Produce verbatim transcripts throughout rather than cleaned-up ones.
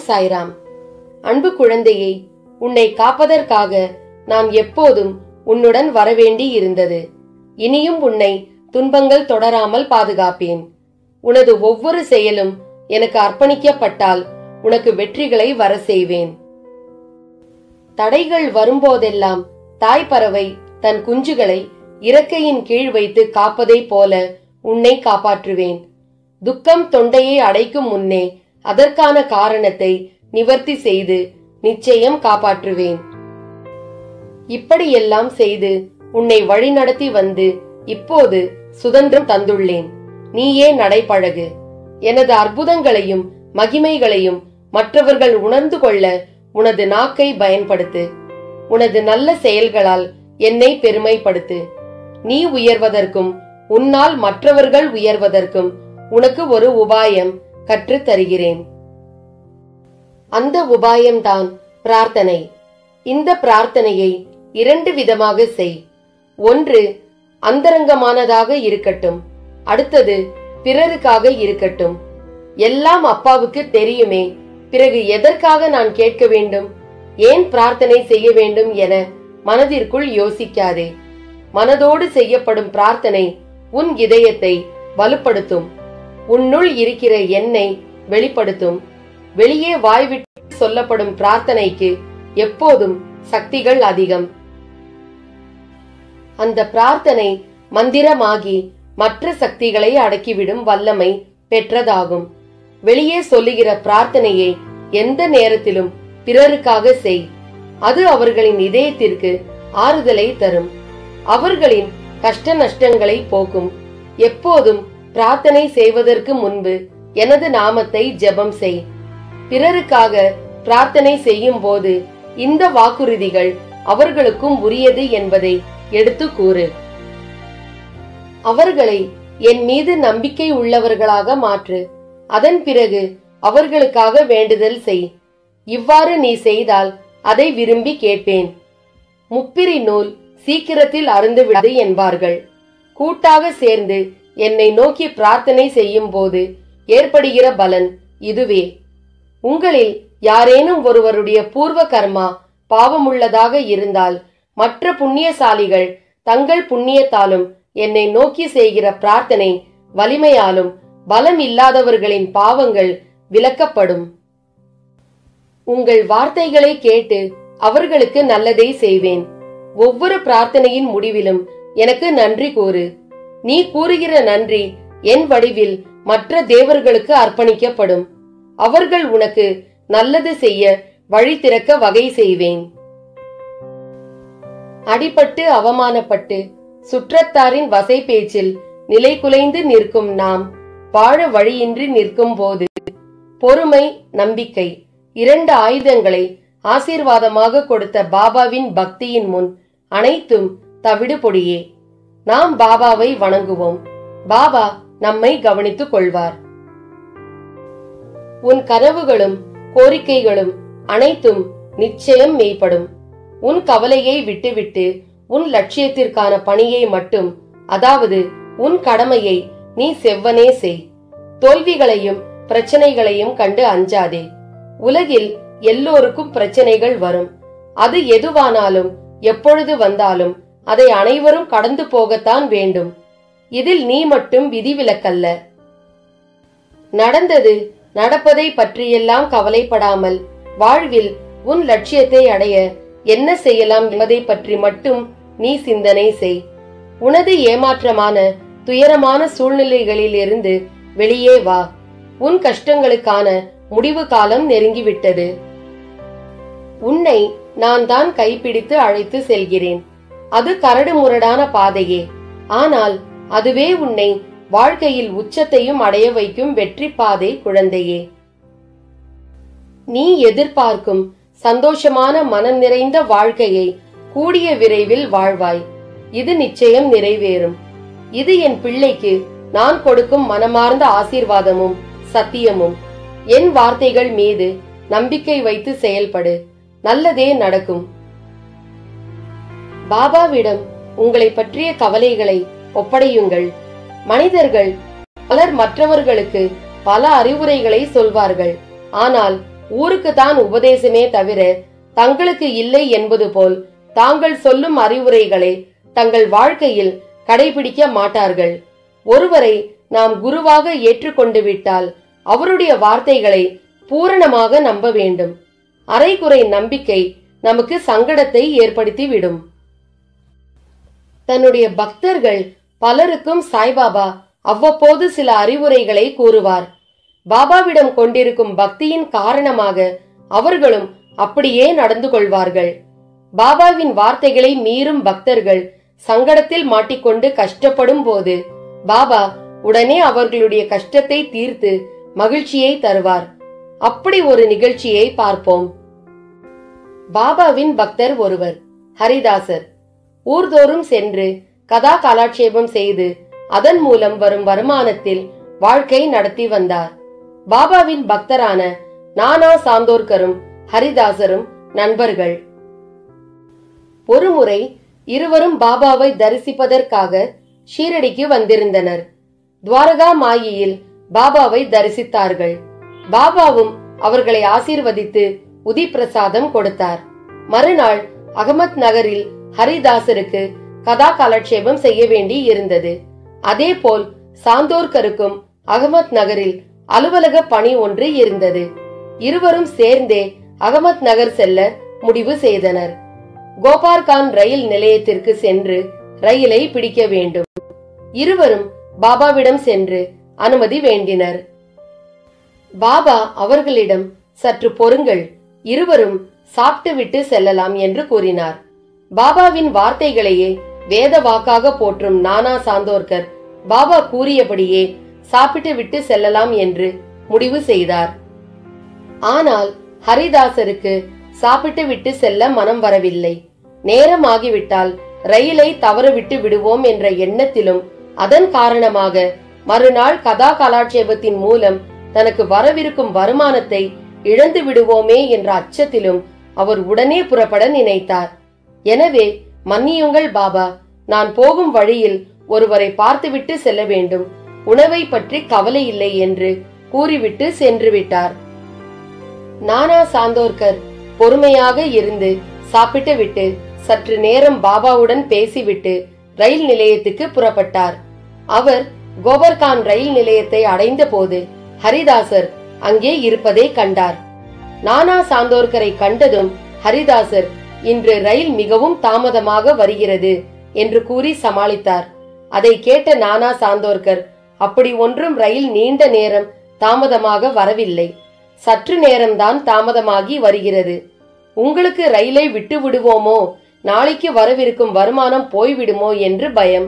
சாய்ராம். அன்பு குழந்தையை, உன்னை காப்பதற்காக நான் எப்போதும் உன்னுடன் வரவேண்டி இருந்தது. இனியும் உன்னை துன்பங்கள் தொடராமல் பாதுகாப்பேன். உனது ஒவ்வொரு செயலும் எனக்கு அர்ப்பணிக்கப்பட்டால் உனக்கு வெற்றிகளை வர செய்வேன். தடைகள் வரும்போதெல்லாம் தாய் பறவை தன் குஞ்சுகளை இறக்கையின் கீழ் வைத்து காப்பதை போல உன்னை காப்பாற்றுவேன். துக்கம் தொண்டையை அடைக்கும் முன்னே அதற்கான காரணத்தை நிவர்த்தி செய்து நிச்சயம் காப்பாற்றுவேன். இப்படியெல்லாம் செய்து உன்னை வழிநடத்தி வந்து இப்போது சுதந்திரம் தந்துள்ளேன். நீயே நடைபழகு. எனது அற்புதங்களையும் மகிமைகளையும் மற்றவர்கள் உணர்ந்து கொள்ள உனது நாக்கை பயன்படுத்து. உனது நல்ல செயல்களால் என்னை பெருமைப்படுத்து. நீ உயர்வதற்கும் உன்னால் மற்றவர்கள் உயர்வதற்கும் உனக்கு ஒரு உபாயம் கற்றுத் தருகிறேன். அந்த உபாயம்தான் பிரார்த்தனை. இந்த பிரார்த்தனையை இரண்டு விதமாக செய். ஒன்று அந்தரங்கமானதாக இருக்கட்டும், அடுத்தது பிறருக்காக இருக்கட்டும். எல்லாம் அப்பாவுக்கு தெரியுமே, பிறகு எதற்காக நான் கேட்க வேண்டும், ஏன் பிரார்த்தனை செய்ய வேண்டும் என மனதிற்குள் யோசிக்காதே. மனதோடு செய்யப்படும் பிரார்த்தனை உன் இதயத்தை வலுப்படுத்தும். உன்னுள் இருக்கிற என்னை வெளிப்படுத்தும். வெளியே வாய்விட்டு சொல்லப்படும் பிரார்த்தனைக்கு எப்போதும் சக்திகள் அதிகம். அந்த பிரார்த்தனை மந்திரமாகி மற்ற சக்திகளை அடக்கிவிடும் வல்லமை பெற்றதாகும். வெளியே சொல்லுகிற பிரார்த்தனையை எந்த நேரத்திலும் பிறருக்காக செய். அது அவர்களின் இதயத்திற்கு ஆறுதலை தரும். அவர்களின் கஷ்ட நஷ்டங்களை போக்கும். எப்போதும் பிரார்த்தனை செய்வதற்கு முன்பு எனது நாமத்தை ஜெபம் செய். பிறருக்காக பிரார்த்தனை செய்யும் போது இந்த வாக்குறுதிகள் அவர்களுக்கும் உரியது என்பதை எடுத்து கூறு. அவர்களை என் மீது நம்பிக்கை உள்ளவர்களாக மாற்று. அதன் பிறகு அவர்களுக்காக வேண்டுதல் செய். இவ்வாறு நீ செய்தால் அதை விரும்பி கேட்பேன். முப்பிரி நூல் சீக்கிரத்தில் அருந்துவிடாது என்பார்கள். கூட்டாக சேர்ந்து என்னை நோக்கி பிரார்த்தனை செய்யும் போது ஏற்படுகிற பலன் இதுவே. உங்களில் யாரேனும் ஒருவருடைய பூர்வ கர்மா பாவமுள்ளதாக இருந்தால் மற்ற புண்ணியசாலிகள் தங்கள் புண்ணியத்தாலும் என்னை நோக்கி செய்கிற பிரார்த்தனை வலிமையாலும் பலம் இல்லாதவர்களின் பாவங்கள் விலக்கப்படும். உங்கள் வார்த்தைகளை கேட்டு அவர்களுக்கு நல்லதை செய்வேன். ஒவ்வொரு பிரார்த்தனையின் முடிவிலும் எனக்கு நன்றி கூறு. நீ கூறுகிற நன்றி என் வடிவில் மற்ற தேவர்களுக்கு அர்ப்பணிக்கப்படும். அவர்கள் உனக்கு நல்லது செய்ய வழி திறக்க வகை செய்வேன். அடிபட்டு அவமானப்பட்டு சுற்றத்தாரின் வசை பேச்சில் நிலை குலைந்து நிற்கும் நாம் வாழ வழியின்றி நிற்கும் போது பொறுமை, நம்பிக்கை இரண்டு ஆயுதங்களை ஆசீர்வாதமாக கொடுத்த பாபாவின் பக்தியின் முன் அனைத்தும் தவிடு பொடியே. நாம் பாபாவை வணங்குவோம். பாபா நம்மை கவனித்துக் கொள்வார். உன் கனவுகளும் கோரிக்கைகளும் அனைத்தும் நிச்சயம் மெய்ப்படும். உன் கவலையை விட்டுவிட்டு உன் லட்சியத்திற்கான பணியை மட்டும், அதாவது உன் கடமையை நீ செவ்வனே செய். தோல்விகளையும் பிரச்சனைகளையும் கண்டு அஞ்சாதே. உலகில் எல்லோருக்கும் பிரச்சனைகள் வரும். அது எதுவானாலும் எப்பொழுது வந்தாலும் அதை அனைவரும் கடந்து போகத்தான் வேண்டும். இதில் நீ மட்டும் விதிவிலக்கல்ல. நடந்தது நடப்பதை பற்றியெல்லாம் கவலைப்படாமல் வாழ்வில் உன் லட்சியத்தை அடைய என்ன செய்யலாம் என்பதை பற்றி மட்டும் நீ சிந்தனை செய். உனது ஏமாற்றமான துயரமான சூழ்நிலைகளில் இருந்து வெளியே வா. உன் கஷ்டங்களுக்கான முடிவு காலம் நெருங்கிவிட்டது. உன்னை நான் தான் கைப்பிடித்து அழைத்து செல்கிறேன். அது கரடு முரடான பாதையே, ஆனால் அதுவே உன்னை வாழ்க்கையில் உச்சத்தையும் அடைய வைக்கும் வெற்றி பாதை குழந்தையே. நீ எதிர்பார்க்கும் சந்தோஷமான மனம் நிறைந்த வாழ்க்கையை கூடிய விரைவில் வாழ்வாய். இது நிச்சயம் நிறைவேறும். இது என் பிள்ளைக்கு நான் கொடுக்கும் மனமார்ந்த ஆசீர்வாதமும் சத்தியமும். என் வார்த்தைகள் மீது நம்பிக்கை வைத்து செயல்படு. நல்லதே நடக்கும். பாபாவிடம் உங்களை பற்றிய கவலைகளை ஒப்படையுங்கள். மனிதர்கள் பலர் மற்றவர்களுக்கு பல அறிவுரைகளை சொல்வார்கள். ஆனால் ஊருக்கு தான் உபதேசமே தவிர தங்களுக்கு இல்லை என்பது போல் தாங்கள் சொல்லும் அறிவுரைகளை தங்கள் வாழ்க்கையில் கடைபிடிக்க மாட்டார்கள். ஒருவரை நாம் குருவாக ஏற்றுக்கொண்டு விட்டால் அவருடைய வார்த்தைகளை பூரணமாக நம்ப வேண்டும். அரைகுறை நம்பிக்கை நமக்கு சங்கடத்தை ஏற்படுத்தி விடும். தன்னுடைய பக்தர்கள் பலருக்கும் சாய்பாபா அவ்வப்போது சில அறிவுரைகளை கூறுவார். பாபாவிடம் கொண்டிருக்கும் பக்தியின் காரணமாக அவர்களும் அப்படியே நடந்து கொள்வார்கள். பாபாவின் வார்த்தைகளை மீறும் பக்தர்கள் சங்கடத்தில் மாட்டிக்கொண்டு கஷ்டப்படும் போது பாபா உடனே அவர்களுடைய கஷ்டத்தை தீர்த்து மகிழ்ச்சியை தருவார். அப்படி ஒரு நிகழ்ச்சியை பார்ப்போம். பாபாவின் பக்தர் ஒருவர் ஹரிதாசர் ஊர்தோறும் சென்று கதா காலாட்சேபம் செய்து அதன் மூலம் வரும் வருமானத்தில் வாழ்க்கை நடத்தி வந்தார். பாபாவின் பக்தரான நானா சாந்தோர்கரும் ஹரிதாசரும் நண்பர்கள். ஒருமுறை இருவரும் பாபாவை தரிசிப்பதற்காக ஷீரடிக்கு வந்திருந்தனர். துவாரகா மாயியில் பாபாவை தரிசித்தார்கள். பாபாவும் அவர்களை ஆசீர்வதித்து உதி பிரசாதம் கொடுத்தார். மறுநாள் அகமத் நகரில் ஹரிதாசருக்கு கதா காலட்சேபம் செய்ய வேண்டி இருந்தது. அதே போல் சாந்தோர்கருக்கும் அகமத் நகரில் அலுவலக பணி ஒன்று இருந்தது. இருவரும் சேர்ந்தே அகமத் நகர் செல்ல முடிவு செய்தனர். கோபார்கான் ரயில் நிலையத்திற்கு சென்று ரயிலை பிடிக்க வேண்டும். இருவரும் பாபாவிடம் சென்று அனுமதி வேண்டினர். பாபா அவர்களிடம் சற்று பொறுங்கள், இருவரும் சாப்பிட்டு விட்டு செல்லலாம் என்று கூறினார். பாபாவின் வார்த்தைகளையே வேத வாக்காக போற்றும் நானா சாந்தோர்கர் பாபா கூறியபடியே சாப்பிட்டு விட்டு செல்லலாம் என்று முடிவு செய்தார். ஆனால் ஹரிதாசருக்கு சாப்பிட்டு விட்டு செல்ல மனம் வரவில்லை. நேரம் ஆகிவிட்டால் ரயிலை தவறவிட்டு விடுவோம் என்ற எண்ணத்திலும் அதன் காரணமாக மறுநாள் கதா காலாட்சேபத்தின் மூலம் தனக்கு வரவிருக்கும் வருமானத்தை இழந்து விடுவோமே என்ற அச்சத்திலும் அவர் உடனே புறப்பட நினைத்தார். எனவே மன்னியுங்கள் பாபா, நான் போகும் வழியில் ஒருவரை பார்த்துவிட்டு செல்ல வேண்டும், உணவை பற்றி கவலை இல்லை என்று கூறிவிட்டு சென்று விட்டார். நானா சாந்தோர்கர் பொறுமையாக இருந்து சாப்பிட்டு விட்டு சற்று நேரம் பாபாவுடன் பேசிவிட்டு ரயில் நிலையத்துக்கு புறப்பட்டார். அவர் கோபர்கான் ரயில் நிலையத்தை அடைந்த போது ஹரிதாசர் அங்கே இருப்பதை கண்டார். நானா சாந்தோர்கரை கண்டதும் ஹரிதாசர் இன்று ரயில் மிகவும் தாமதமாக வருகிறது என்று கூறி சமாளித்தார். அதை கேட்ட நானா சாந்தோர்கர், அப்படி ஒன்றும் ரயில் நீண்ட நேரம் தாமதமாக வரவில்லை, சற்று நேரம்தான் தாமதமாகி வருகிறது. உங்களுக்கு ரயிலை விட்டு விடுவோமோ, நாளைக்கு வரவிருக்கும் வருமானம் போய்விடுமோ என்று பயம்.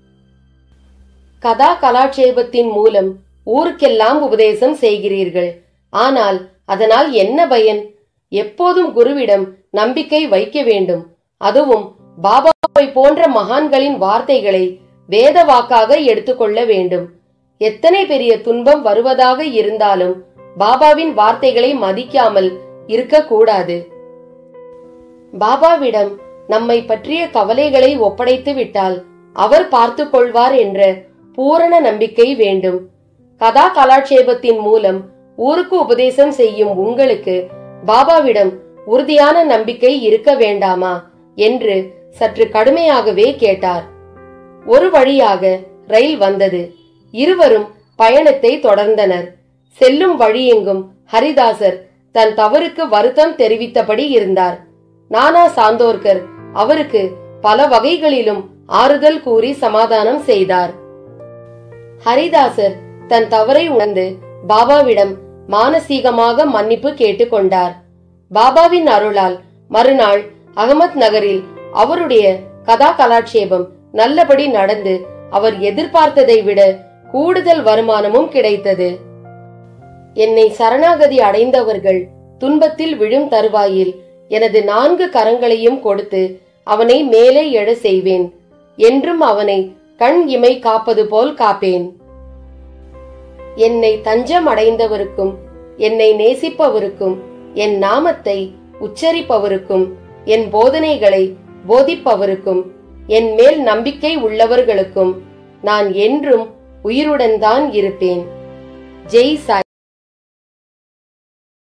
கதா கலாட்சேபத்தின் மூலம் ஊருக்கெல்லாம் உபதேசம் செய்கிறீர்கள், ஆனால் அதனால் என்ன பயன்? எப்போதும் குருவிடம் நம்பிக்கை வைக்க வேண்டும். அதுவும் பாபாவை போன்ற மகான்களின் வார்த்தைகளை வேத வாக்காக எடுத்துக்கொள்ள வேண்டும். எத்தனை பெரிய துன்பம் வருவதாக இருந்தாலும் பாபாவின் வார்த்தைகளை மதிக்காமல் இருக்கக்கூடாது. பாபாவிடம் நம்மை பற்றிய கவலைகளை ஒப்படைத்து விட்டால் அவர் பார்த்து கொள்வார் என்ற பூரண நம்பிக்கை வேண்டும். கதா கலாட்சேபத்தின் மூலம் ஊருக்கு உபதேசம் செய்யும் உங்களுக்கு பாபாவிடம் உறுதியான நம்பிக்கை இருக்க வேண்டாமா என்று சற்று கடுமையாகவே கேட்டார். ஒரு வழியாக ரயில் வந்தது. இருவரும் பயணத்தை தொடர்ந்தனர். செல்லும் வழியெங்கும் ஹரிதாசர் தன் தவறுக்கு வருத்தம் தெரிவித்தபடி இருந்தார். நானா சாந்தோர்கர் அவருக்கு பல வகைகளிலும் ஆறுதல் கூறி சமாதானம் செய்தார். ஹரிதாசர் தன் தவறை உணர்ந்து பாபாவிடம் மானசீகமாக மன்னிப்பு கேட்டுக்கொண்டார். பாபாவின் அருளால் மறுநாள் அகமத் நகரில் அவருடைய கதா கலாட்சேபம் நல்லபடி நடந்து அவர் எதிர்பார்த்ததை விட கூடுதல் வருமானமும் கிடைத்தது. என்னை சரணாகதி அடைந்தவர்கள் துன்பத்தில் விழும் தருவாயில் எனது நான்கு கரங்களையும் கொடுத்து அவனை மேலே எழ செய்வேன். என்றும் அவனை கண் இமை காப்பது போல் காப்பேன். என்னை தஞ்சம் அடைந்தவருக்கும் என்னை நேசிப்பவருக்கும் என் நாமத்தை உச்சரிப்பவருக்கும் என் போதனைகளை போதிப்பவருக்கும் என் மேல் நம்பிக்கை உள்ளவர்களுக்கும் நான் என்றும் உயிருடன் தான் இருப்பேன். ஜெய் சாய்.